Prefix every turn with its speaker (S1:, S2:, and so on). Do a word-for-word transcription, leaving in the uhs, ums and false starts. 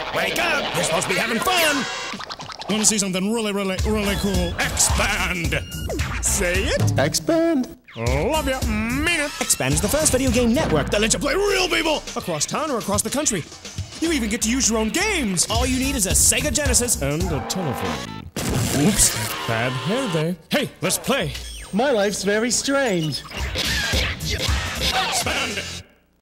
S1: Wake up! You're supposed to be having fun! Want to see something really, really, really cool? Expand! Say it!
S2: Expand?
S1: Love ya! Mean it! Expand is the first video game network that lets you play real people! Across town or across the country. You even get to use your own games! All you need is a Sega Genesis and a telephone. Oops. Bad hair day. Hey, let's play!
S2: My life's very strange.